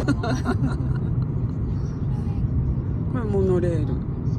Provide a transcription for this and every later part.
これモノレール。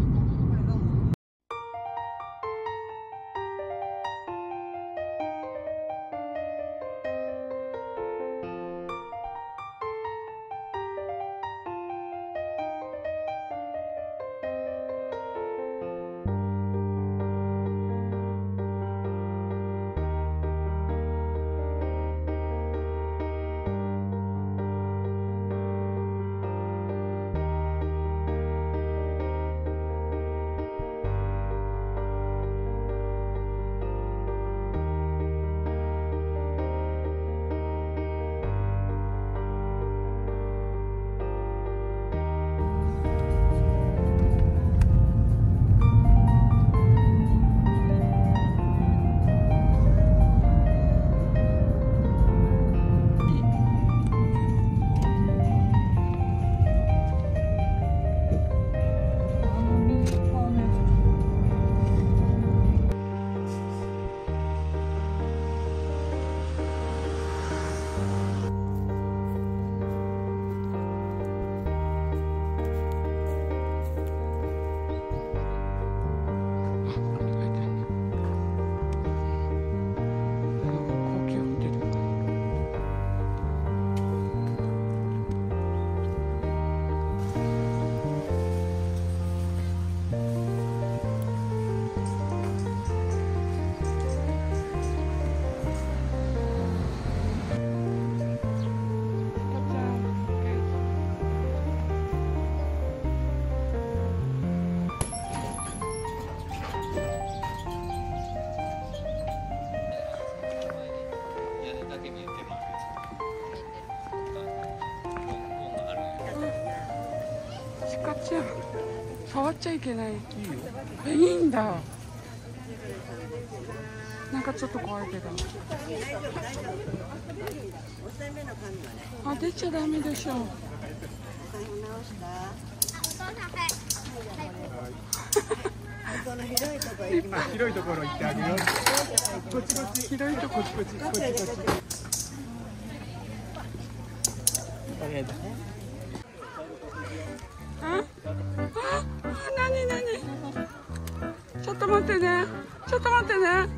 鹿ちゃん、触っちゃいけない。いいんだ。なんかちょっと怖いけど。あ、出ちゃダメでしょ。 広いところ行ってあげよう。こっちこっち。 広いとこっちこっち。 こっちこっち。 なになに。ちょっと待ってね。ちょっと待ってね。いや。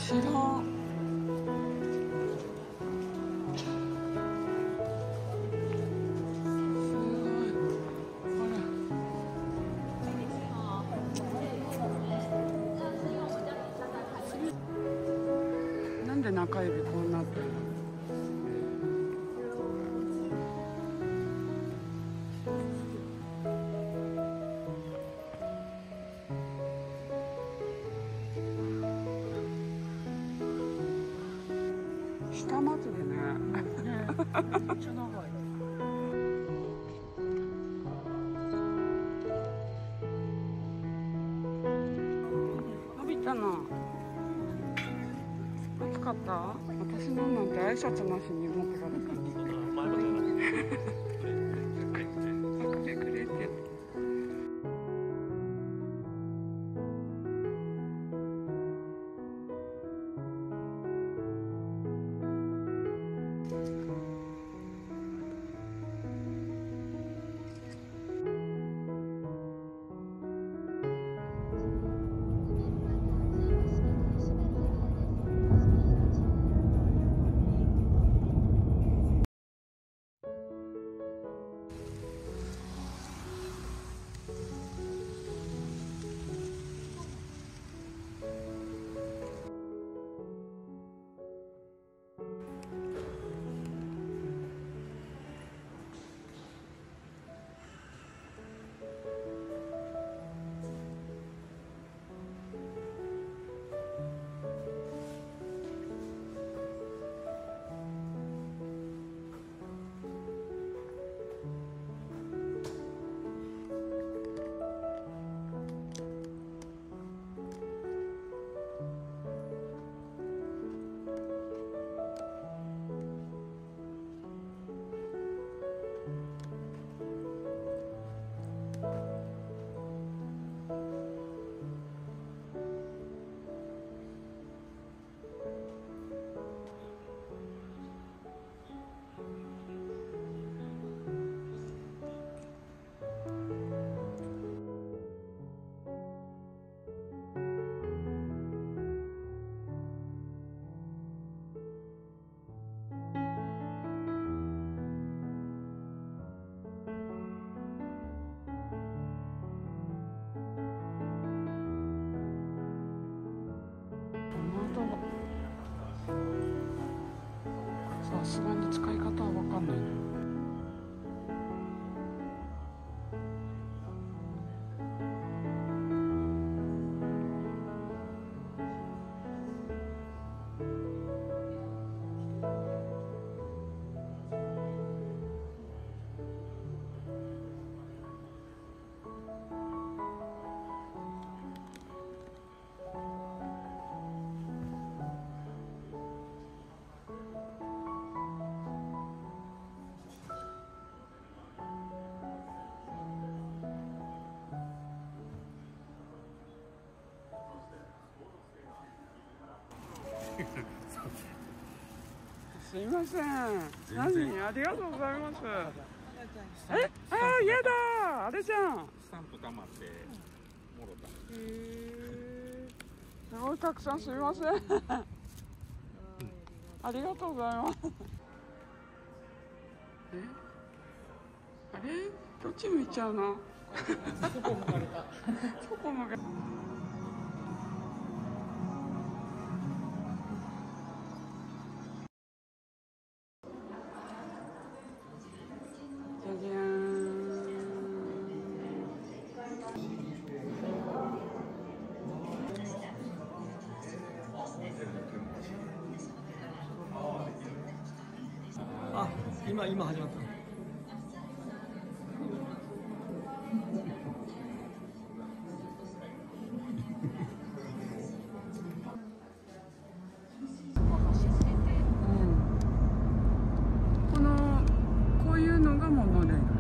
知らん。なんで中指こうなってるの？下まつげね。めっちゃ長い。伸びたな。暑かった？私のなんて挨拶なしに持ってかれた。くれくれって。さすがに使い方は分かんないな。すいません。何？ありがとうございます。え？ああ、やだ。あれじゃん。 スタンプ溜まってもろた。 すごいたくさんすいません。ありがとうございます。え？あれ？どっち向いちゃうの？そこ向かれた。そこ向かれた。じゃじゃーん。 あ、今始まった。 こういうのがモノレール。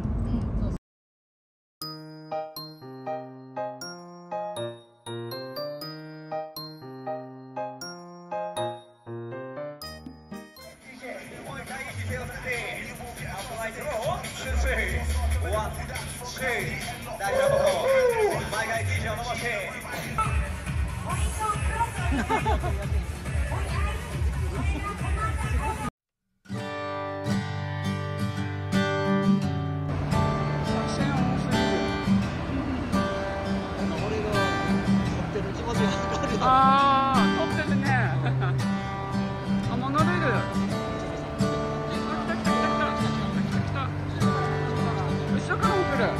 ああ、撮ってるね。あ、モノレール。来た来た来た来た来た来た。後ろからも来る。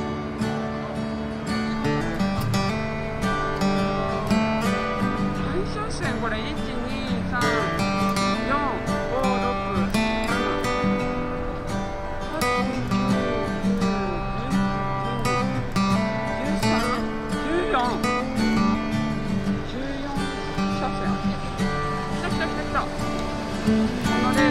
最終線これ1、2、3、4、5、6、7、8、9、10、11、13、14。車線。来た来た来た来た。モノレール。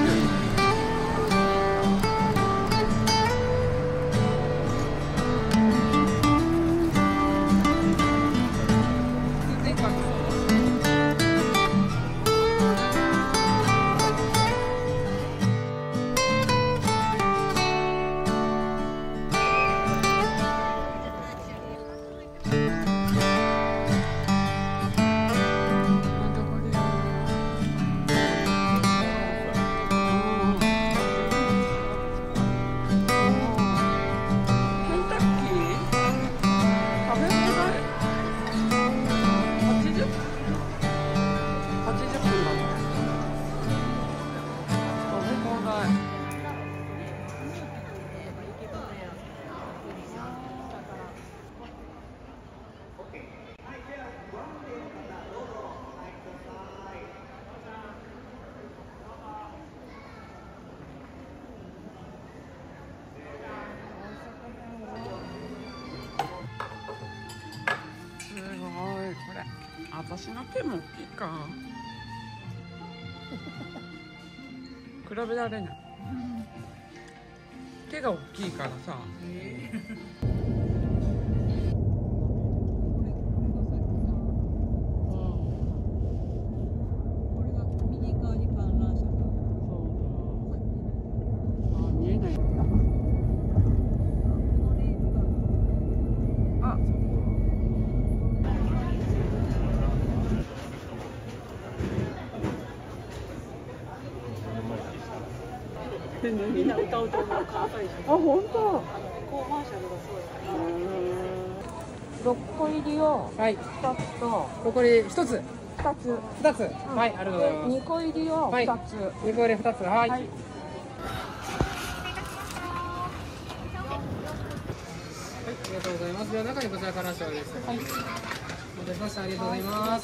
これ私の手も大きいか比べられない。手が大きいからさ。 みんな歌うと思う関西人。 あ、本当。 コマーシャルがそうや。6個入りをはい。 2つと残り1つ。 2つ。 2つ。はい、ありがとうございます。 2個入りを2つ。 2個入り2つ。はい。 はい。 ありがとうございます。では中にこちらから勝利です。はい。お待たせしました。ありがとうございます。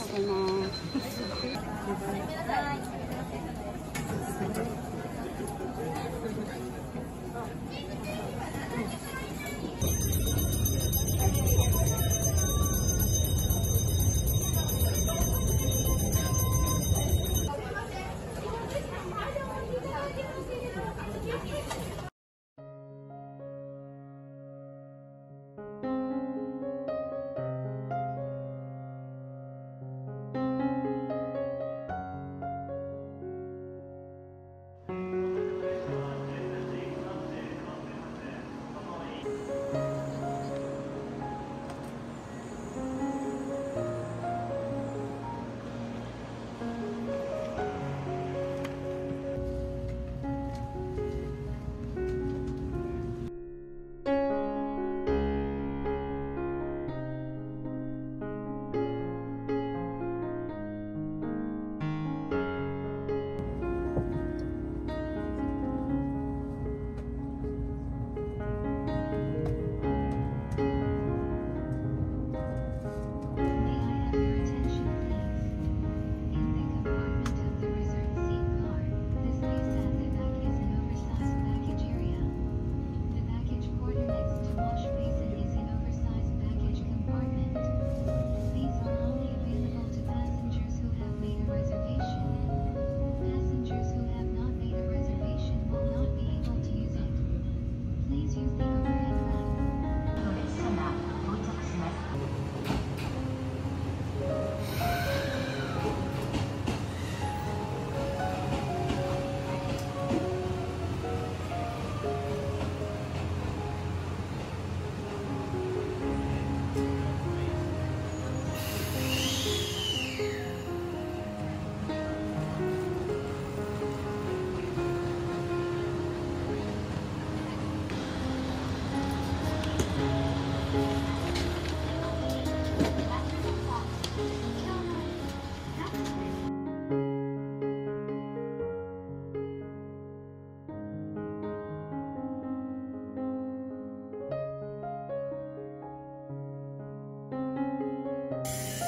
す。